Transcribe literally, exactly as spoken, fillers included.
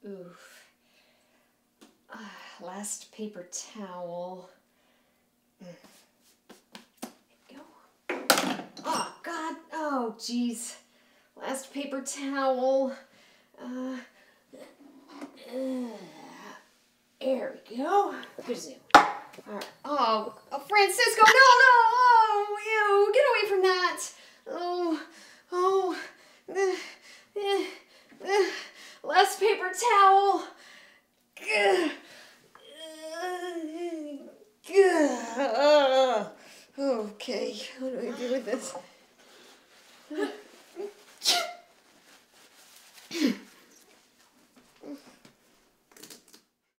Oof. Uh, last paper towel. Mm. There we go. Oh, God. Oh, jeez. Last paper towel. Uh, uh, there we go. Good zoom. All right. Oh, oh, Francisco, no, no. Oh, ew. Get away from that. Oh, oh. Uh, uh, uh, last paper towel. Gah. Uh, gah. Okay, what do I do with this?